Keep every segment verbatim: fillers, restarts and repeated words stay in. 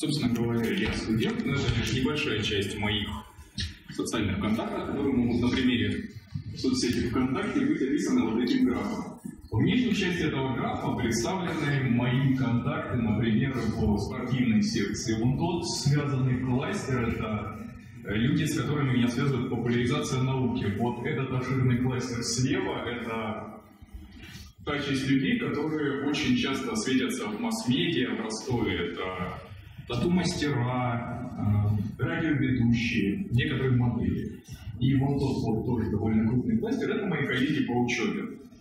Собственно говоря, я студент, но это лишь небольшая часть моих социальных контактов, которые могут на примере соцсети ВКонтакте быть описаны вот таким графом. В нижней части этого графа представлены мои контакты, например, по спортивной секции. Вон тот связанный кластер — это люди, с которыми меня связывает популяризация науки. Вот этот обширный кластер слева — это та часть людей, которые очень часто светятся в масс-медиа, в Ростове. Это тату-мастера, радиоведущие, некоторые модели. И вон тот вот тоже довольно крупный кластер — это мои коллеги по учебе.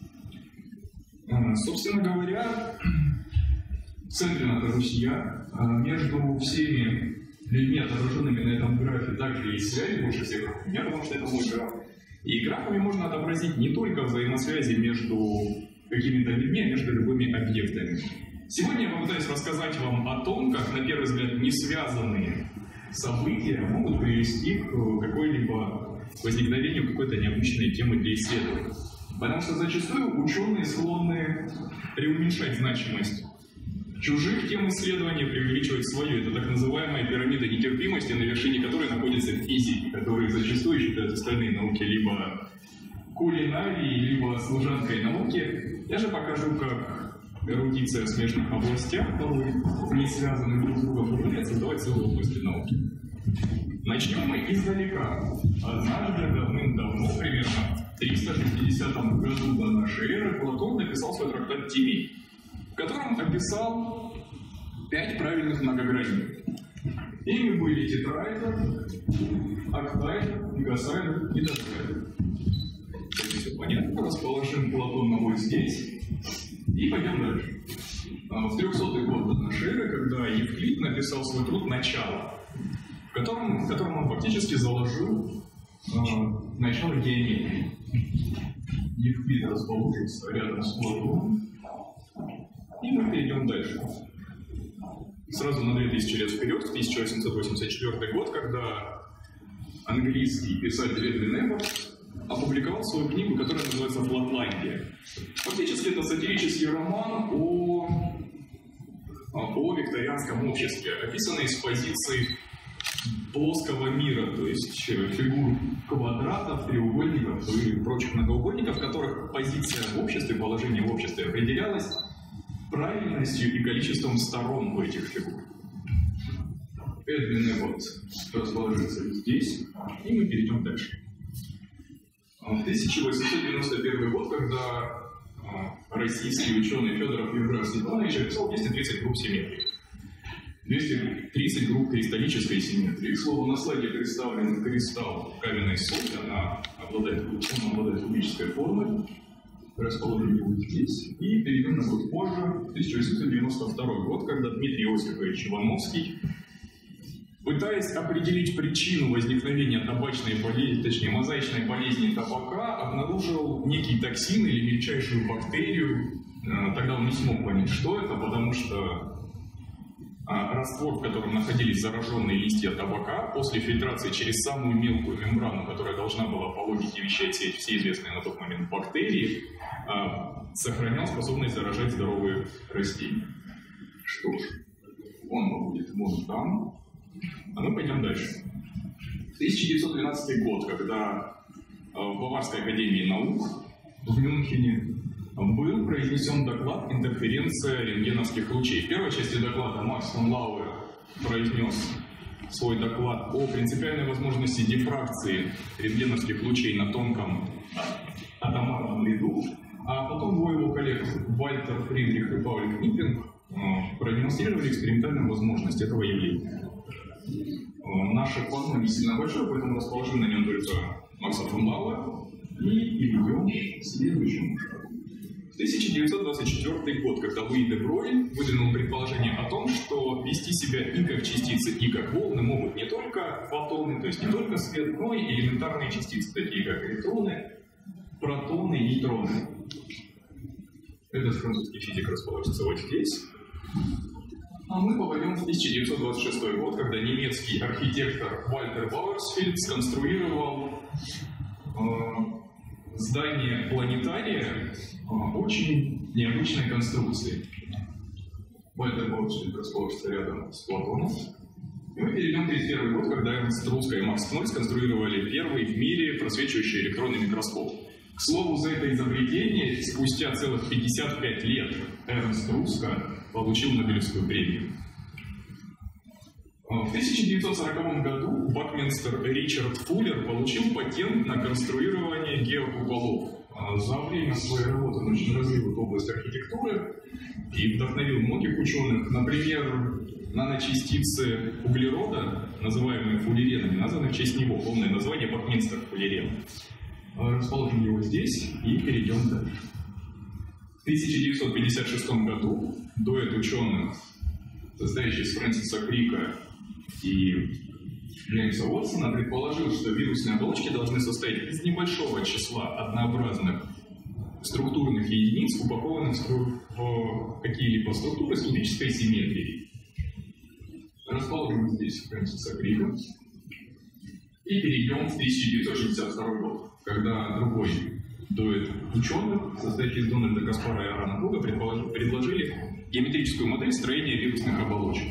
Собственно говоря, в центре нахожусь я. Между всеми людьми, отображенными на этом графе, также есть связи, больше всех у меня, потому что это мой граф. И графами можно отобразить не только взаимосвязи между какими-то людьми, а между любыми объектами. Сегодня я попытаюсь рассказать вам о том, как, на первый взгляд, не связанные события могут привести к какой-либо возникновению какой-то необычной темы для исследования. Потому что зачастую ученые склонны преуменьшать значимость чужих тем исследования, преувеличивать свою. Это так называемая пирамида нетерпимости, на вершине которой находятся физики, которые зачастую считают остальные науки либо кулинарией, либо служанкой науки. Я же покажу, как эрудиция в смежных областях, порой не связанных друг с другом, позволяет создавать целые области науки. Начнем мы издалека. Однажды, давным-давно, примерно в триста шестидесятом году до нашей эры, Платон написал свой трактат «Тимей», в котором описал пять правильных многограней. Ими были тетраэдр, октаэдр, гасаэдр и додекаэдр. Здесь все понятно, расположим Платона вот здесь и пойдем дальше. В трехсотый год до нашей эры, когда Евклид написал свой труд «Начало», в котором, в котором он фактически заложил э, начало геометрии. Евклид расположился рядом с Платоном, и мы перейдем дальше. Сразу на две тысячи лет вперед, в тысяча восемьсот восемьдесят четвёртый год, когда английский писатель Эдвин Эбботс опубликовал свою книгу, которая называется «Флатландия». Фактически это сатирический роман о, о викторианском обществе, описанный с позиции плоского мира, то есть фигур квадратов, треугольников и прочих многоугольников, в которых позиция в обществе, положение в обществе определялось правильностью и количеством сторон у этих фигур. Эдвин Эбботс расположится здесь, и мы перейдем дальше. В тысяча восемьсот девяносто первый год, когда российский ученый Федоров Евграф Степанович описал двести тридцать групп симметрии. двести тридцать групп кристаллической симметрии. К слову, на слайде представлен кристалл каменной соли, она обладает, он обладает кубической формой. Расположим его здесь. И перейдем на год позже, тысяча восемьсот девяносто второй год, когда Дмитрий Иосифович Ивановский, пытаясь определить причину возникновения табачной болезни, точнее мозаичной болезни табака, обнаружил некий токсин или мельчайшую бактерию. Тогда он не смог понять, что это, потому что раствор, в котором находились зараженные листья табака, после фильтрации через самую мелкую мембрану, которая должна была по логике вещей отсеять все известные на тот момент бактерии, сохранял способность заражать здоровые растения. Что ж, он будет вон там, а мы пойдем дальше. тысяча девятьсот двенадцатый год, когда в Баварской академии наук в Мюнхене был произнесен доклад «Интерференция рентгеновских лучей». В первой части доклада Макс фон Лауэр произнес свой доклад о принципиальной возможности дифракции рентгеновских лучей на тонком атомарном ряду, а потом двое его коллег Вальтер Фридрих и Пауль Книппинг продемонстрировали экспериментальную возможность этого явления. Наше платно не сильно большое, поэтому расположим на нем только Макса фон Лауэра и перейдем к следующему шагу. тысяча девятьсот двадцать четвёртый год, когда Луи де Брогlie выдвинул предположение о том, что вести себя и как частицы, и как волны могут не только фотоны, то есть не только свет, но и элементарные частицы, такие как электроны, протоны, нейтроны. Этот французский физик расположится вот здесь. А мы попадем в тысяча девятьсот двадцать шестой год, когда немецкий архитектор Вальтер Бауэрсфельд сконструировал э, здание планетария очень необычной конструкции. Вальтер Борчель расположится рядом с Платоном. И мы перейдем в тридцать первый год, когда Эрнст Руска и Макс Кной сконструировали первый в мире просвечивающий электронный микроскоп. К слову, за это изобретение спустя целых пятьдесят пять лет Эрнст Руска получил Нобелевскую премию. В тысяча девятьсот сороковом году бакминстер Ричард Фуллер получил патент на конструирование геокуполов. За время своей работы он очень развил область архитектуры и вдохновил многих ученых. Например, наночастицы углерода, называемые фуллеренами, названы в честь него. Полное название бакминстер фуллерен. Расположим его здесь и перейдем дальше. В тысяча девятьсот пятьдесят шестом году дуэт ученых, состоящий из Фрэнсиса Крика и Джеймса Уотсона, предположил, что вирусные оболочки должны состоять из небольшого числа однообразных структурных единиц, упакованных в какие-либо структуры с кубической симметрией. Расположим здесь Фрэнсиса Крика и перейдем в тысяча девятьсот шестьдесят второй год, когда другой дуэт ученых, состоящий из Дональда Каспара и Аарона Круга, предложили геометрическую модель строения вирусных оболочек.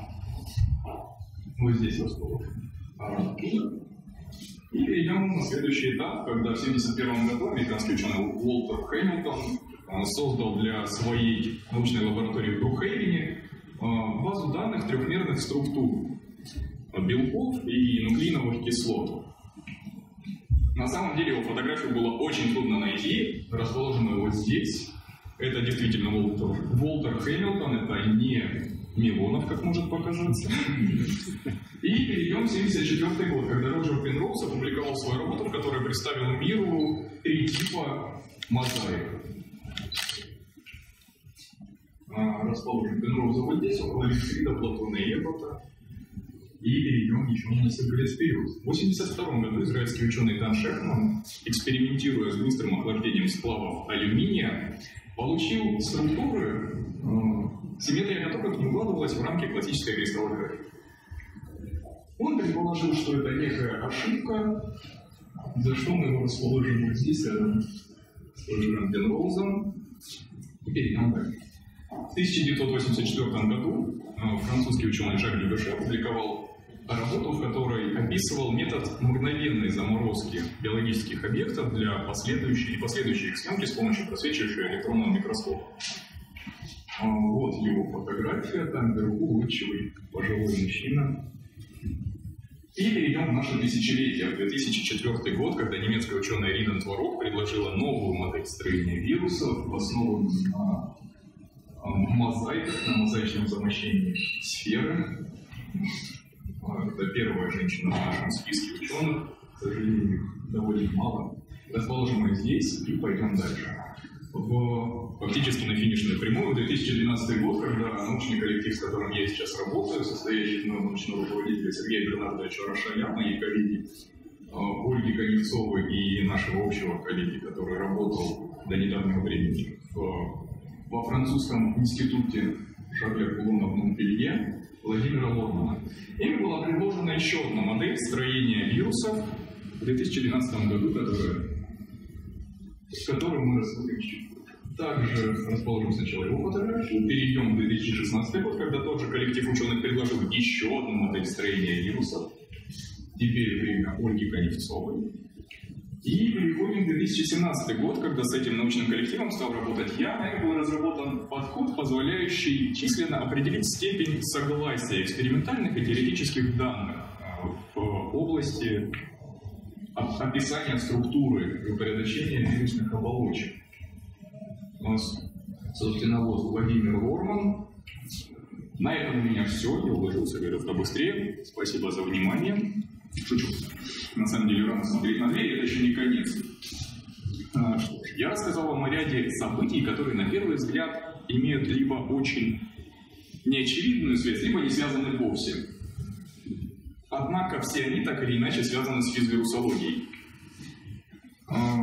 Вот здесь расположен Аарон Круга. И перейдем на следующий этап, когда в тысяча девятьсот семьдесят первом году американский ученый Уолтер Хэмилтон создал для своей научной лаборатории в Брукхейвене базу данных трехмерных структур белков и нуклеиновых кислот. На самом деле его фотографию было очень трудно найти, расположена вот здесь. Это действительно Уолтер, Уолтер Хэмилтон, это не Милонов, как может показаться. И перейдем в семьдесят четвёртый год, когда Роджер Пенроуз опубликовал свою работу, в которой представил миру три типа мозаик. Расположим Пенроуза вот здесь, около Евклида, Платона и Эббота. И перейдем еще на несколько лет вперед. В восемьдесят втором году израильский ученый Дан Шефман, экспериментируя с быстрым охлаждением сплавов алюминия, получил структуры, симметрия которых не укладывалась в рамки классической кристаллографии. Он предположил, что это некая ошибка, за что мы его расположим вот здесь, рядом с Роджером Пенроузом, и перейдем дальше. В тысяча девятьсот восемьдесят четвёртом году французский ученый Жак Дюбеше опубликовал работу, в которой описывал метод мгновенной заморозки биологических объектов для последующей и последующей их съемки с помощью просвечивающего электронного микроскопа. Вот его фотография, там вверху улыбчивый пожилой мужчина. И перейдем в наше тысячелетие, в две тысячи четвёртый год, когда немецкая ученая Риден Творог предложила новую модель строения вирусов, основанную на мозаиках, на мозаичном замощении сферы. Это первая женщина в нашем списке ученых, к сожалению, их довольно мало. Расположим их здесь и пойдем дальше. В, фактически на финишную прямую, в две тысячи двенадцатый год, когда научный коллектив, с которым я сейчас работаю, состоящий из научного руководителя Сергея Бернардовича Рошаля, моей коллеги Ольги Коневцовой и нашего общего коллеги, который работал до недавнего времени в, во французском институте Шарля Кулона в Монпелье, Владимира Лормана. Им была предложена еще одна модель строения вирусов в две тысячи двенадцатом году, которая, которую мы рассмотрим чуть позже. Также расположим сначала его фотографию, перейдем в две тысячи шестнадцатый год, когда тот же коллектив ученых предложил еще одну модель строения вирусов. Теперь время Ольги Коневцовой. И переходим в две тысячи семнадцатый год, когда с этим научным коллективом стал работать я, и был разработан подход, позволяющий численно определить степень согласия экспериментальных и теоретических данных в области описания структуры и упорядочения вирусных оболочек. У нас, собственно, вот Владимир Лорман. На этом у меня все. Я уложился гораздо быстрее. Спасибо за внимание. Шучу. На самом деле, рано смотреть на дверь, это еще не конец. А, что ж, я рассказал вам о ряде событий, которые, на первый взгляд, имеют либо очень неочевидную связь, либо не связаны вовсе. Однако все они так или иначе связаны с физвирусологией. А,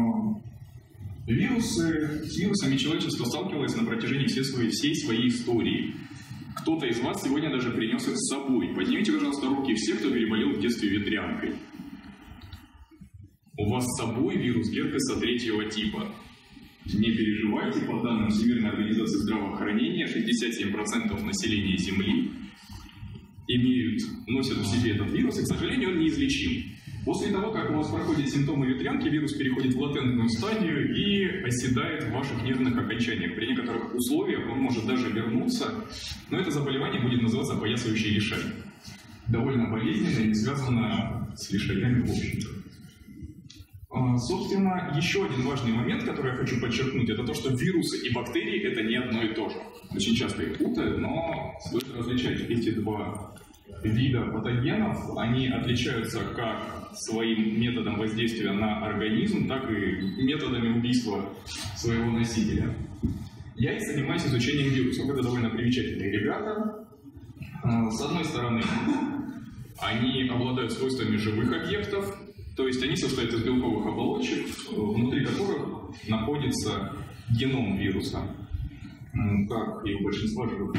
вирусы, с вирусами человечество сталкивалось на протяжении всей своей, всей своей истории. Кто-то из вас сегодня даже принес их с собой. Поднимите, пожалуйста, руки все, кто переболел в детстве ветрянкой. У вас с собой вирус герпеса третьего типа. Не переживайте, по данным Всемирной организации здравоохранения, шестьдесят семь процентов населения Земли имеют, носят в себе этот вирус, и, к сожалению, он неизлечим. После того, как у вас проходят симптомы ветрянки, вирус переходит в латентную стадию и оседает в ваших нервных окончаниях. При некоторых условиях он может даже вернуться, но это заболевание будет называться поясывающий лишай. Довольно болезненно и связано с лишаями в общем-то. Собственно, еще один важный момент, который я хочу подчеркнуть, это то, что вирусы и бактерии – это не одно и то же. Очень часто их путают, но стоит различать эти два вида патогенов. Они отличаются как своим методом воздействия на организм, так и методами убийства своего носителя. Я и занимаюсь изучением вирусов. Это довольно примечательные ребята. С одной стороны, они обладают свойствами живых объектов, то есть они состоят из белковых оболочек, внутри которых находится геном вируса, как и у большинства живых.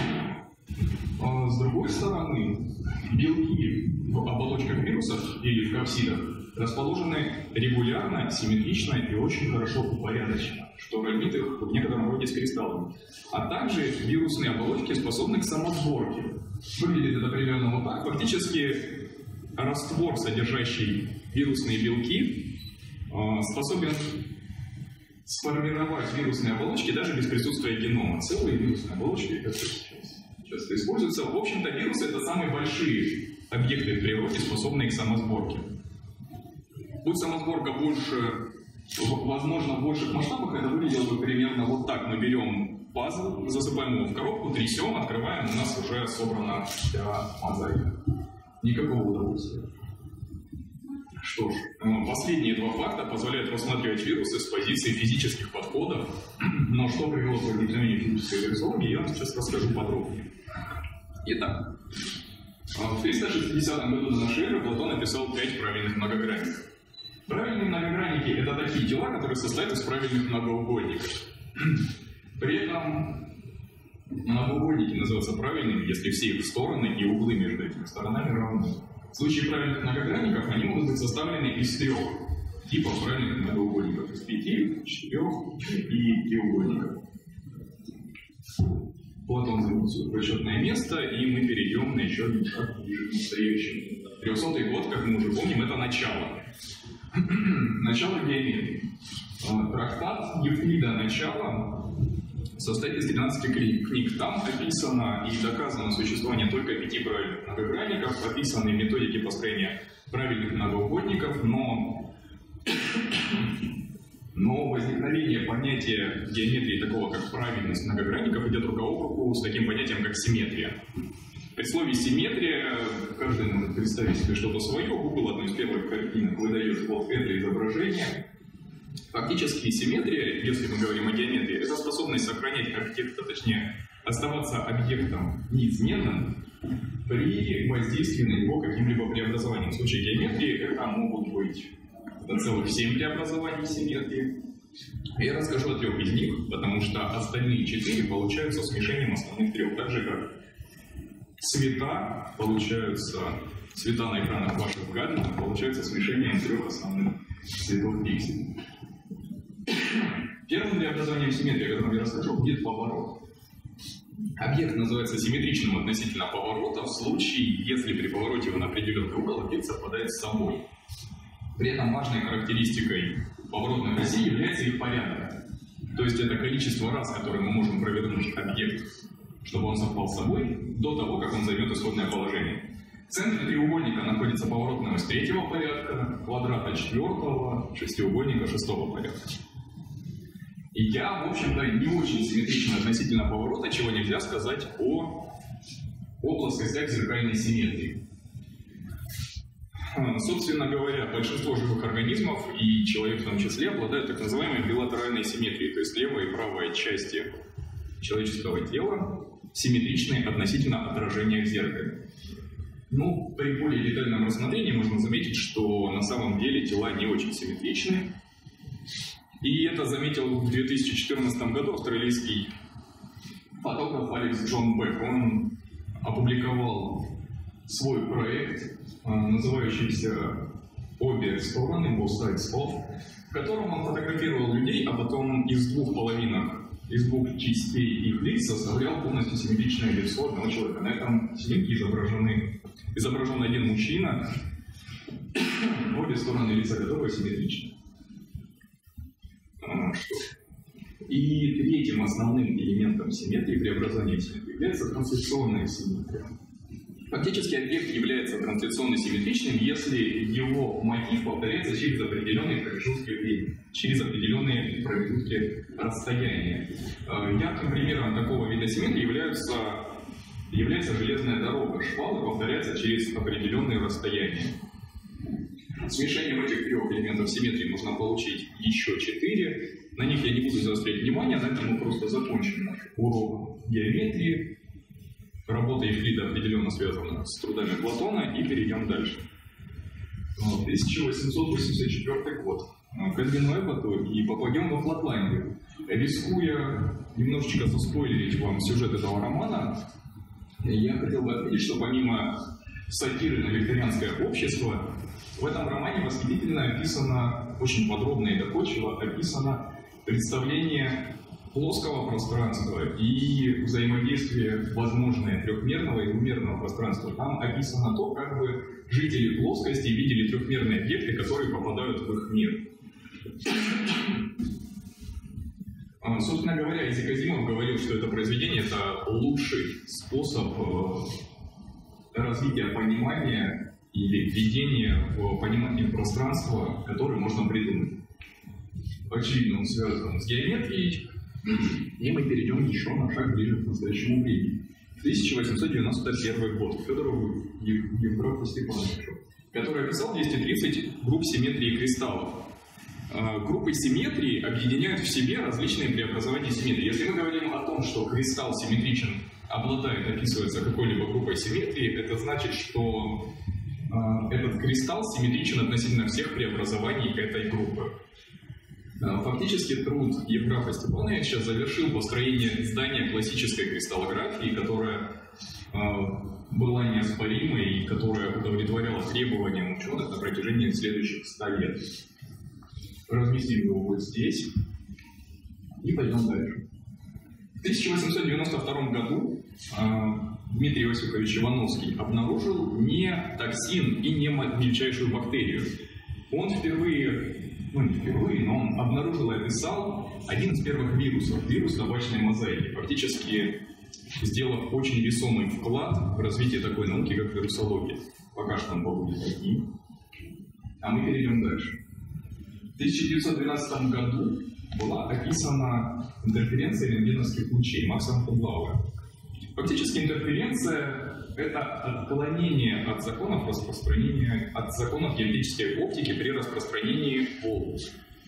А с другой стороны, белки в оболочках вирусов или в капсидах расположены регулярно, симметрично и очень хорошо упорядоченно, что роднит их в некотором роде с кристаллами. А также вирусные оболочки способны к самосборке. Выглядит это примерно вот так. Фактически раствор, содержащий вирусные белки, способен сформировать вирусные оболочки даже без присутствия генома. Целые вирусные оболочки, это сейчас часто используются. В общем-то, вирусы — это самые большие объекты в природе, способные к самосборке. Будь самосборка больше, возможно, в больших масштабах, это выглядело бы примерно вот так. Мы берем пазл, засыпаем его в коробку, трясем, открываем, у нас уже собрана вся мозаика. Никакого удовольствия. Что ж, последние два факта позволяют рассматривать вирусы с позиции физических подходов, но что привело к возникновению физической вирусологии, я вам сейчас расскажу подробнее. Итак, в триста шестидесятом году до нашей эры Платон написал пять правильных многогранников. Правильные многогранники — это такие тела, которые состоят из правильных многоугольников. При этом многоугольники называются правильными, если все их стороны и углы между этими сторонами равны. В случае правильных многогранников они могут быть составлены из трех типов правильных многоугольников. Из пяти, четырех и треугольников. Платон занял свое почетное место, и мы перейдем на еще один шаг ближе к настоящему. трехсотый год, как мы уже помним, это начало. Начало геометрии. Трактат Евклида «Начало» состоит из тринадцати книг. Там описано и доказано существование только пяти правильных многогранников, описаны методики построения правильных многоугольников, но, но возникновение понятия геометрии такого, как правильность многогранников, идет рука об руку с таким понятием, как симметрия. При слове «симметрия» каждый может представить себе что-то свое. Google одну из первых картинок выдает вот это изображение. Фактически симметрия, если мы говорим о геометрии, это способность сохранять объекта, точнее, оставаться объектом неизменным при воздействии на него каким-либо преобразованием. В случае геометрии это могут быть до целых семь преобразований симметрии. Я расскажу о трех из них, потому что остальные четыре получаются смешением основных трех, так же как цвета получаются, цвета на экранах ваших гаджетов получаются смешением трех основных цветов пикселей. Первым преобразованием симметрии, о котором я расскажу, будет поворот. Объект называется симметричным относительно поворота в случае, если при повороте его на определенный угол объект совпадает с собой. При этом важной характеристикой поворотных осей является их порядок. То есть это количество раз, которое мы можем провернуть объект, чтобы он совпал с собой, до того, как он займет исходное положение. В центре треугольника находится поворотная ось третьего порядка, квадрата четвертого, шестиугольника шестого порядка. И я, в общем-то, не очень симметричен относительно поворота, чего нельзя сказать о, о плоскостях зеркальной симметрии. Собственно говоря, большинство живых организмов, и человек в том числе, обладают так называемой билатеральной симметрией, то есть левая и правая части человеческого тела симметричны относительно отражения в зеркале. Ну, при более детальном рассмотрении можно заметить, что на самом деле тела не очень симметричны. И это заметил в две тысячи четырнадцатом году австралийский фотограф Алекс Джон Бек. Он опубликовал свой проект, называющийся «Обе стороны», «Both Sides of», котором он фотографировал людей, а потом из двух половинок, из двух частей их лиц составлял полностью симметричное лицо одного человека. На этом снимке изображены, изображен один мужчина, обе стороны лица которого симметричны. А, что? И третьим основным элементом симметрии, преобразования симметрии, является трансляционная симметрия. Фактически объект является трансляционно симметричным, если его мотив повторяется через определенные промежутки времени, через определенные промежутки расстояния. Ярким примером такого вида симметрии является, является железная дорога. Шпалы повторяются через определенные расстояния. Смешением этих трех элементов симметрии можно получить еще четыре. На них я не буду заострять внимание, на этом мы просто закончим наш урок геометрии. Работа Евклида определенно связана с трудами Платона, и перейдем дальше. тысяча восемьсот восемьдесят четвёртый год. К Эдвину Эбботу и попадем во Флатландию. Рискуя немножечко заспойлерить вам сюжет этого романа, я хотел бы отметить, что помимо сатиры на викторианское общество, в этом романе восхитительно описано, очень подробно и доходчиво описано представление плоского пространства и взаимодействие возможное трехмерного и двумерного пространства. Там описано то, как бы жители плоскости видели трехмерные объекты, которые попадают в их мир. Собственно говоря, Исаак Азимов говорил, что это произведение — это лучший способ развития понимания или введения в понимание пространства, которое можно придумать. Очевидно, он связан с геометрией. И мы перейдем еще на шаг ближе к настоящему времени. тысяча восемьсот девяносто первый год. Федору Евграфу Степановичу, который описал двести тридцать групп симметрии кристаллов. Группы симметрии объединяют в себе различные преобразования симметрии. Если мы говорим о том, что кристалл симметричен, обладает, описывается какой-либо группой симметрии, это значит, что этот кристалл симметричен относительно всех преобразований этой группы. Фактически труд Евграфа Степановича завершил построение здания классической кристаллографии, которая э, была неоспоримой и которая удовлетворяла требованиям ученых на протяжении следующих ста лет. Разместим его вот здесь и пойдем дальше. В тысяча восемьсот девяносто втором году э, Дмитрий Васильевич Ивановский обнаружил не токсин и не мельчайшую бактерию. Он впервые Ну, не впервые, но он обнаружил и описал один из первых вирусов, вирус табачной мозаики, фактически сделав очень весомый вклад в развитие такой науки, как вирусология. Пока что он побудет одним. А мы перейдем дальше. В тысяча девятьсот двенадцатом году была описана интерференция рентгеновских лучей Максом Пудлауэр. Фактически интерференция — это отклонение от законов распространения, от законов диэлектрической оптики при распространении волн.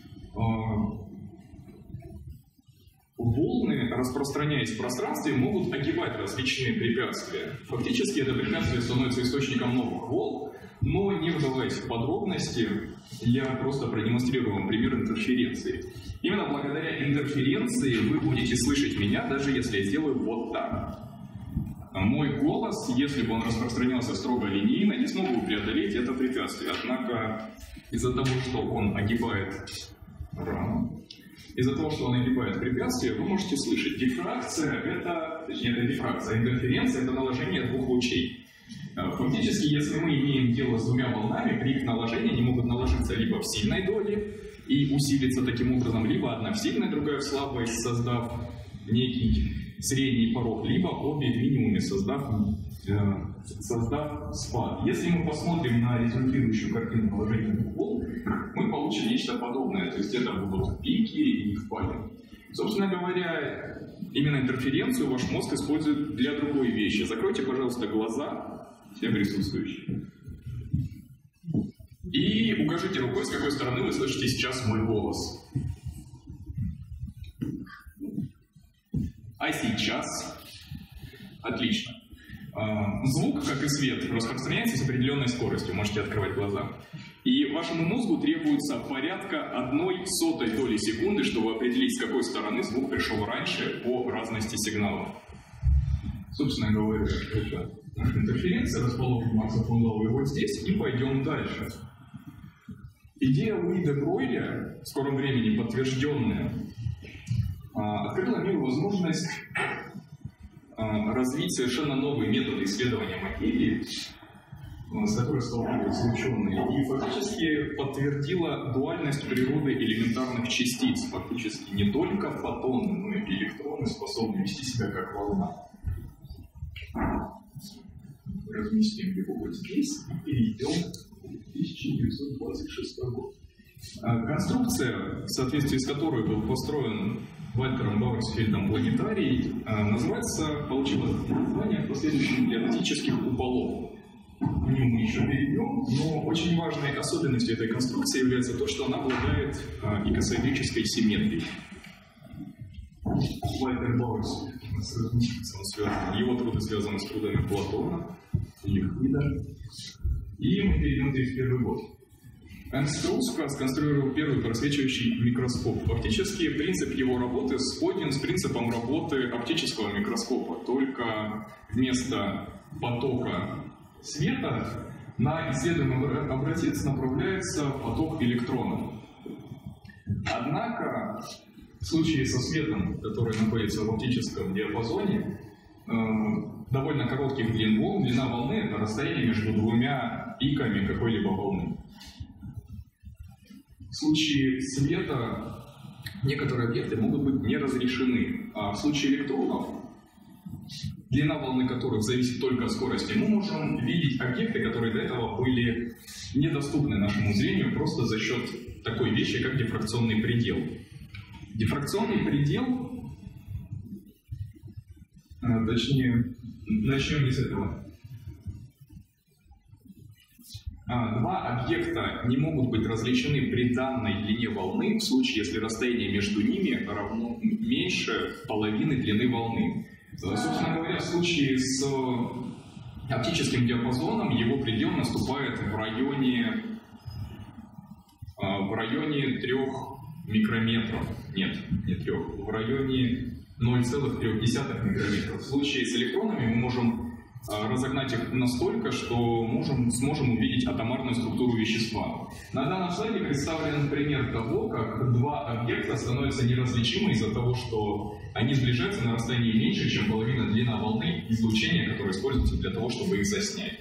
Волны, распространяясь в пространстве, могут огибать различные препятствия. Фактически это препятствие становится источником новых волн, но не вдаваясь в подробности, я просто продемонстрирую вам пример интерференции. Именно благодаря интерференции вы будете слышать меня, даже если я сделаю вот так. Мой голос, если бы он распространялся строго линейно, не смог бы преодолеть это препятствие. Однако из-за того, что он огибает раму, из-за того, что он огибает препятствие, вы можете слышать. Дифракция — это, точнее, это дифракция, интерференция — это наложение двух лучей. Фактически, если мы имеем дело с двумя волнами, при их наложении они могут наложиться либо в сильной доле и усилиться таким образом, либо одна в сильной, другая в слабой, создав некий средний порог, либо обе в минимуме, создав, э, создав спад. Если мы посмотрим на результирующую картину наложения двух волн, мы получим нечто подобное. То есть это будут пики и впали. Собственно говоря, именно интерференцию ваш мозг использует для другой вещи. Закройте, пожалуйста, глаза всем присутствующим. И укажите рукой, с какой стороны вы слышите сейчас мой голос. А сейчас? Отлично. Звук, как и свет, распространяется с определенной скоростью. Можете открывать глаза. И вашему мозгу требуется порядка одной сотой доли секунды, чтобы определить, с какой стороны звук пришел раньше по разности сигналов. Собственно говоря, это наша интерференция, расположена Макса Пудлауэра вот здесь, и пойдем дальше. Идея Луи де Бройля, в скором времени подтвержденная, открыла миру возможность развить совершенно новые методы исследования материи, с которой сталкиваются ученые, и фактически подтвердила дуальность природы элементарных частиц. Фактически не только фотоны, но и электроны способны вести себя как волна. Разместим его вот здесь и перейдем в тысяча девятьсот двадцать шестой год. Конструкция, в соответствии с которой был построен Вальтером Бауэрсфельдом планетарий, называется, получила название последующих теоретических куполов. К нему мы еще перейдем, но очень важной особенностью этой конструкции является то, что она обладает икосоэдрической симметрией. Вальтер Бауэрсфельд, его труды связаны с трудами Платона, Евклида. И мы перейдем в тридцать первый год. Эрнст Руско сконструировал первый просвечивающий микроскоп. Фактически принцип его работы сходен с принципом работы оптического микроскопа, только вместо потока света на исследуемый образец направляется поток электронов. Однако в случае со светом, который находится в оптическом диапазоне, э, довольно коротких длин волн, длина волны — это расстояние между двумя пиками какой-либо волны. В случае света некоторые объекты могут быть не разрешены, а в случае электронов, длина волны которых зависит только от скорости, мы можем видеть объекты, которые до этого были недоступны нашему зрению просто за счет такой вещи, как дифракционный предел. Дифракционный предел, а, точнее, начнем не с этого. А, два объекта не могут быть различены при данной длине волны в случае, если расстояние между ними равно меньше половины длины волны. Собственно говоря, в случае с оптическим диапазоном его предел наступает в районе, в районе трех микрометров. Нет, не трех, в районе ноль целых три десятых микрометров. В случае с электронами мы можем разогнать их настолько, что можем, сможем увидеть атомарную структуру вещества. На данном слайде представлен пример того, как два объекта становятся неразличимы из-за того, что они сближаются на расстоянии меньше, чем половина длина волны излучения, которое используется для того, чтобы их заснять.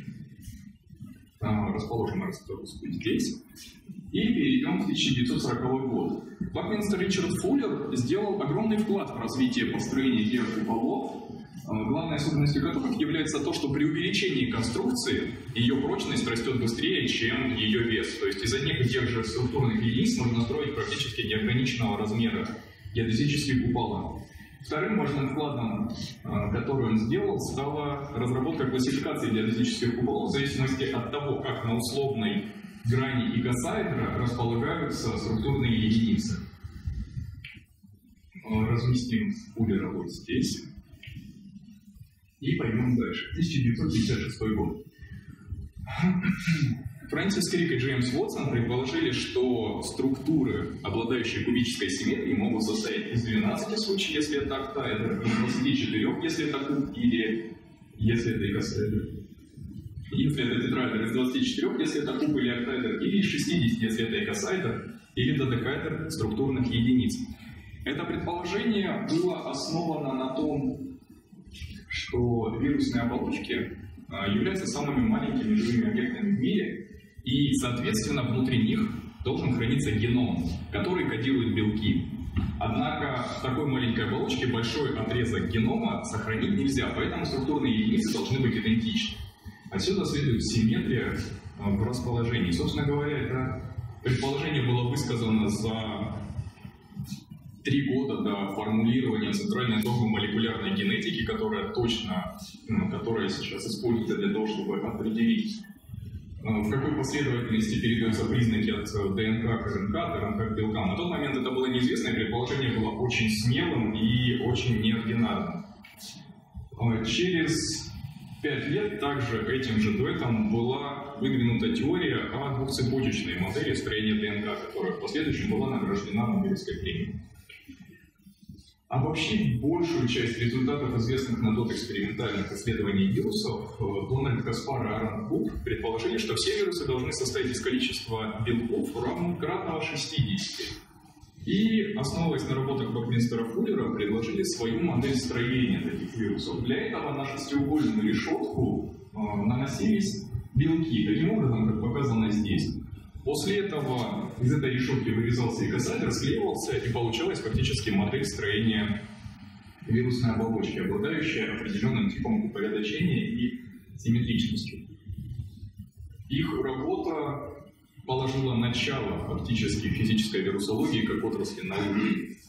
Расположим растворку здесь. И перейдем в тысяча девятьсот сороковой год. Бакминстер Ричард Фуллер сделал огромный вклад в развитие построения геокуполов, главной особенностью которых является то, что при увеличении конструкции ее прочность растет быстрее, чем ее вес. То есть из одних и тех же структурных единиц можно строить практически неограниченного размера геодезические купола. Вторым важным вкладом, который он сделал, стала разработка классификации геодезических куполов в зависимости от того, как на условной грани икосаэдра располагаются структурные единицы. Разместим Фуллера вот здесь. И пойдем дальше. тысяча девятьсот пятьдесят шестой год. Фрэнсис Крик и Джеймс Уотсон предположили, что структуры, обладающие кубической симметрией, могут состоять из двенадцати случаев, если это октаэдр, из двадцати четырёх, если это куб, или если это икосаэдр. Если это тетраэдр, из двадцати четырёх, если это куб или октаэдр, или из шестидесяти, если это икосаэдр, или додекаэдр структурных единиц. Это предположение было основано на том, что вирусные оболочки являются самыми маленькими живыми объектами в мире, и, соответственно, внутри них должен храниться геном, который кодирует белки. Однако в такой маленькой оболочке большой отрезок генома сохранить нельзя, поэтому структурные единицы должны быть идентичны. Отсюда следует симметрия в расположении. Собственно говоря, это предположение было высказано за три года до формулирования центральной догмы молекулярной генетики, которая точно, которая сейчас используется для того, чтобы определить, в какой последовательности передаются признаки от ДНК к РНК, от РНК к белкам. На тот момент это было неизвестно, и предположение было очень смелым и очень неординарным. Через пять лет также этим же дуэтом была выдвинута теория о двухцепочечной модели строения ДНК, которая в последующем была награждена Нобелевской премией. обобщить большую часть результатов известных на тот экспериментальных исследований вирусов, Дональд Каспар и Аарон Кук предположили, что все вирусы должны состоять из количества белков, равного кратного шестидесяти. И, основываясь на работах Бакминстера Фуллера, предложили свою модель строения таких вирусов. Для этого на шестиугольную решетку э, наносились белки, таким образом, как показано здесь. После этого из этой решетки вырезался экосайдер, склеивался, и получалась фактически модель строения вирусной оболочки, обладающая определенным типом упорядочения и симметричностью. Их работа положила начало фактически физической вирусологии как отрасли науки.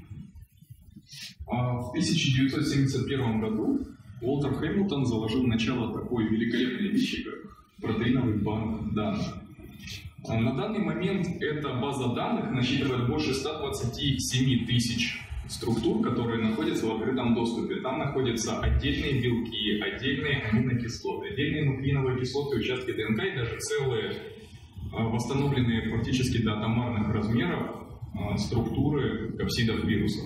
А в тысяча девятьсот семьдесят первом году Уолтер Хэмилтон заложил начало такой великолепной вещи, как протеиновый банк данных. На данный момент эта база данных насчитывает больше ста двадцати семи тысяч структур, которые находятся в открытом доступе. Там находятся отдельные белки, отдельные аминокислоты, отдельные нуклеиновые кислоты, участки ДНК и даже целые восстановленные фактически до атомарных размеров структуры капсидов вирусов.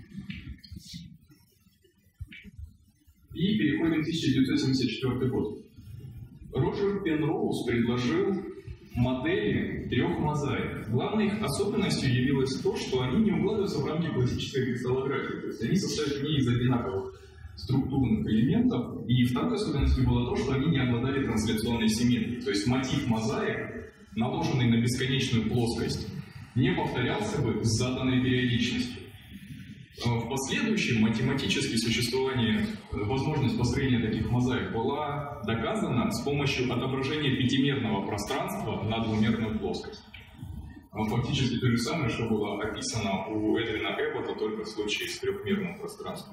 И переходим в тысяча девятьсот семьдесят четвёртый год. Роджер Пенроуз предложил модели трех мозаик. Главной их особенностью явилось то, что они не укладываются в рамки классической кристаллографии. То есть они состоят не из одинаковых структурных элементов. И второй особенностью было то, что они не обладали трансляционной симметрией. То есть мотив мозаик, наложенный на бесконечную плоскость, не повторялся бы с заданной периодичностью. В последующем математически существование, возможность построения таких мозаик была доказана с помощью отображения пятимерного пространства на двумерную плоскость. Фактически то же самое, что было описано у Эдвина Эббота, только в случае с трехмерным пространством.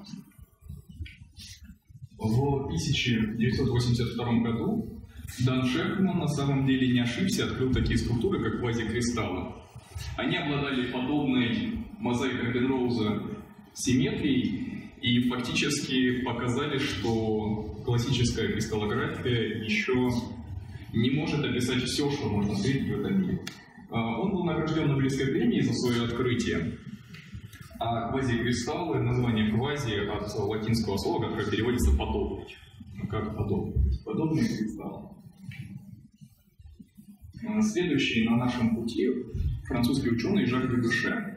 В тысяча девятьсот восемьдесят втором году Дан Шефман на самом деле не ошибся, открыл такие структуры, как квазикристаллы. Они обладали подобной мозаикой Пенроуза симметрией и фактически показали, что классическая кристаллография еще не может описать все, что можно встретить в этом мире. Он был награжден Нобелевской премией за свое открытие, а квазикристаллы, название квази от латинского слова, которое переводится «подобный». Ну как подобный? Подобные кристаллы. Следующий на нашем пути французский ученый Жак Дебюше.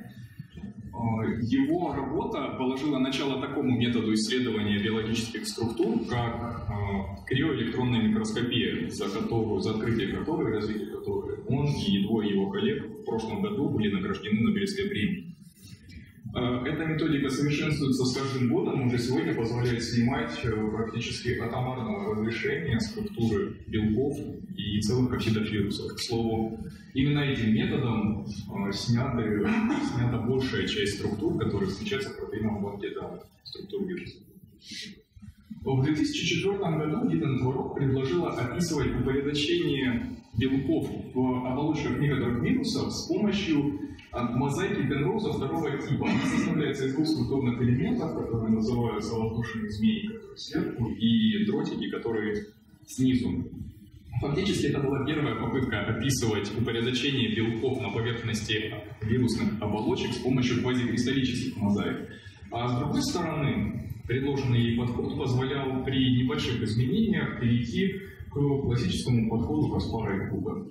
Его работа положила начало такому методу исследования биологических структур, как э, криоэлектронная микроскопия, за, которую, за открытие которой, развитие которой он и двое его коллег в прошлом году были награждены Нобелевской премией. Э, эта методика совершенствуется с каждым годом, уже сегодня позволяет снимать э, практически атомарного разрешения структуры белков и целых капсидов вирусов. К слову, именно этим методом э, сняты, снята большая часть структур, которые встречаются в протеиновом банке данных, структур вирусов. В две тысячи четвёртом году Гиден Творог предложила описывать упорядочение белков в оболочках некоторых вирусов с помощью мозаики Пенроуза второго типа. Она составляется из двух структурных элементов, которые называются воздушные змеи, которые сверху, и дротики, которые снизу. Фактически это была первая попытка описывать упорядочение белков на поверхности вирусных оболочек с помощью квазикристаллических мозаик. А с другой стороны, предложенный ей подход позволял при небольших изменениях перейти к классическому подходу Каспара и Кука.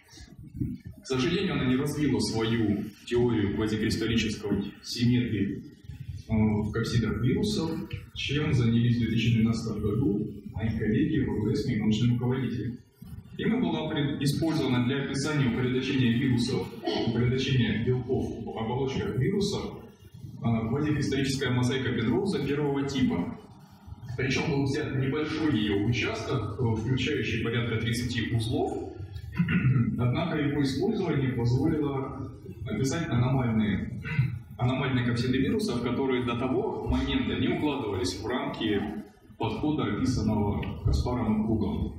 К сожалению, она не развила свою теорию квазикристаллической симметрии в капсидах вирусов, чем занялись в две тысячи двенадцатом году мои коллеги в РУДС и научные руководители. Ими была использована для описания упорядочения вирусов, упорядочения белков в оболочках вирусов квазикристаллическая мозаика Пенроуза первого типа. Причем был взят небольшой ее участок, включающий порядка тридцати узлов, однако его использование позволило описать аномальные, аномальные капсиды вирусов, которые до того момента не укладывались в рамки подхода, описанного Каспаром и Кругом.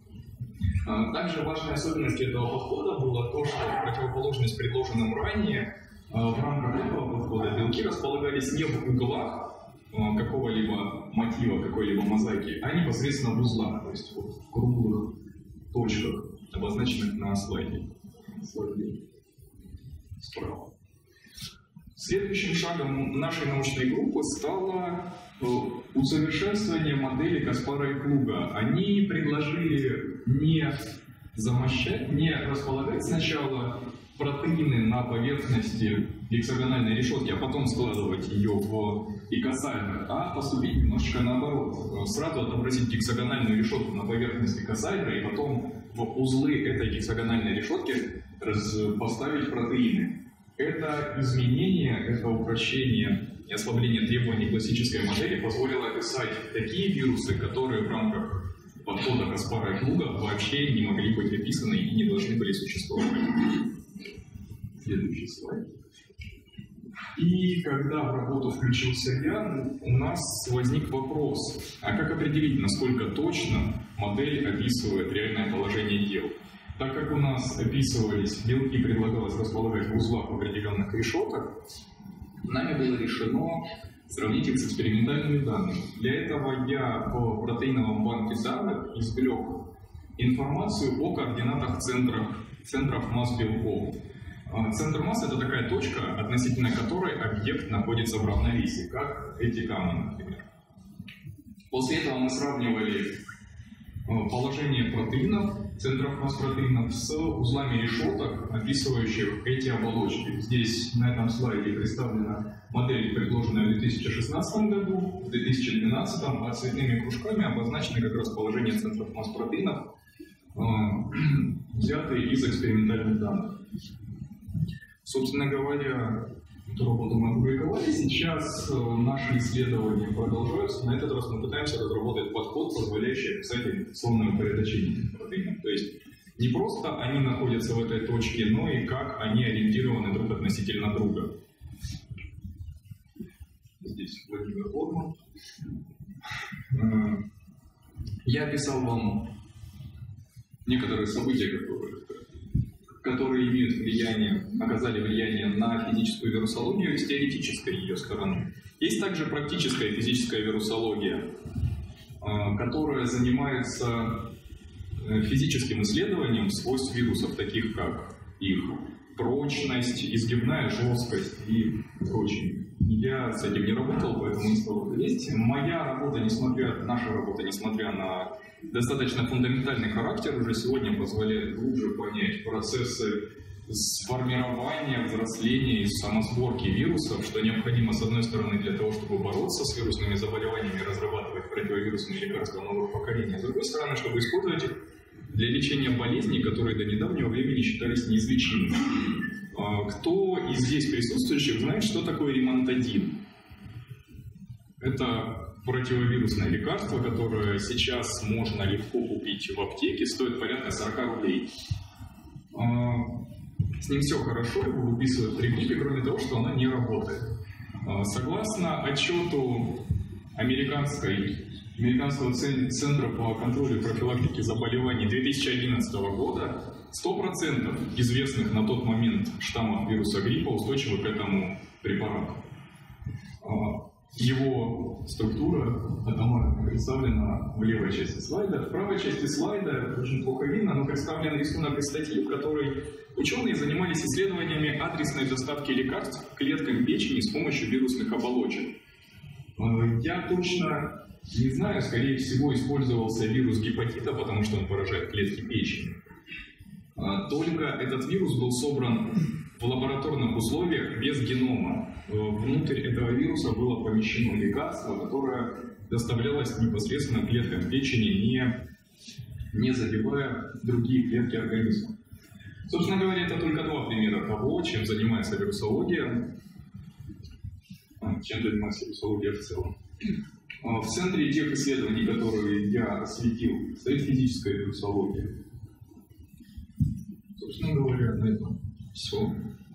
Также важной особенностью этого подхода было то, что в противоположность предложенным ранее, в рамках этого подхода белки располагались не в углах какого-либо мотива, какой-либо мозаики, а непосредственно в узлах, то есть вот в круглых точках, обозначенных на слайде. слайде справа. Следующим шагом нашей научной группы стало усовершенствование модели Каспара и Клуга. Они предложили не замощать, не располагать сначала протеины на поверхности гексагональной решетки, а потом складывать ее в икосаэдр, а поступить немножечко наоборот. Сразу отобразить гексагональную решетку на поверхности икосаэдра и потом в узлы этой гексагональной решетки поставить протеины. Это изменение, это упрощение и ослабление требований классической модели позволило описать такие вирусы, которые в рамках подхода Каспара и Клуга вообще не могли быть описаны и не должны были существовать. Следующий слайд. И когда в работу включился я, у нас возник вопрос, а как определить, насколько точно модель описывает реальное положение дел? Так как у нас описывались белки, предлагалось располагать в узлах определенных решеток, нами было решено сравнить их с экспериментальными данными. Для этого я в протеиновом банке данных извлек информацию о координатах центров, центров масс белков. Центр массы — это такая точка, относительно которой объект находится в равновесии, как эти камни, например. После этого мы сравнивали положение протеинов, центров масс протеинов, с узлами решеток, описывающих эти оболочки. Здесь на этом слайде представлена модель, предложенная в две тысячи шестнадцатом году, в две тысячи двенадцатом, а цветными кружками обозначены как раз положение центров масс протеинов, взятые из экспериментальных данных. Собственно говоря, эту работу мы опубликовали. Сейчас наши исследования продолжаются. На этот раз мы пытаемся разработать подход, позволяющий описать инфекционное упорядочение протеинов. То есть не просто они находятся в этой точке, но и как они ориентированы друг относительно друга. Здесь Владимир Борман. Я описал вам некоторые события, которые которые имеют влияние, оказали влияние на физическую вирусологию с теоретической ее стороны. Есть также практическая физическая вирусология, которая занимается физическим исследованием свойств вирусов, таких как их прочность, изгибная жесткость и прочее. Я с этим не работал, поэтому не стал лезть. Моя работа, несмотря, наша работа, несмотря на достаточно фундаментальный характер, уже сегодня позволяет глубже понять процессы сформирования, взросления и самосборки вирусов, что необходимо, с одной стороны, для того, чтобы бороться с вирусными заболеваниями, разрабатывать противовирусные лекарства новых поколений, а с другой стороны, чтобы использовать их для лечения болезней, которые до недавнего времени считались неизлечимыми. Кто из здесь присутствующих знает, что такое римонтадин? Это противовирусное лекарство, которое сейчас можно легко купить в аптеке, стоит порядка сорок рублей. С ним все хорошо, его выписывают при гриппе, кроме того, что оно не работает. Согласно отчету американской, Американского центра по контролю и профилактике заболеваний две тысячи одиннадцатого года, сто процентов известных на тот момент штаммов вируса гриппа устойчивы к этому препарату. Его структура атомарно представлена в левой части слайда. В правой части слайда очень плохо видно, но представлен рисунок из статьи, в которой ученые занимались исследованиями адресной доставки лекарств к клеткам печени с помощью вирусных оболочек. Я точно не знаю, скорее всего использовался вирус гепатита, потому что он поражает клетки печени. Только этот вирус был собран в лабораторных условиях без генома. Внутрь этого вируса было помещено лекарство, которое доставлялось непосредственно клеткам печени, не, не задевая другие клетки организма. Собственно говоря, это только два примера того, чем занимается вирусология, чем занимается вирусология в целом. В центре тех исследований, которые я осветил, стоит физическая вирусология. Собственно говоря, на этом все.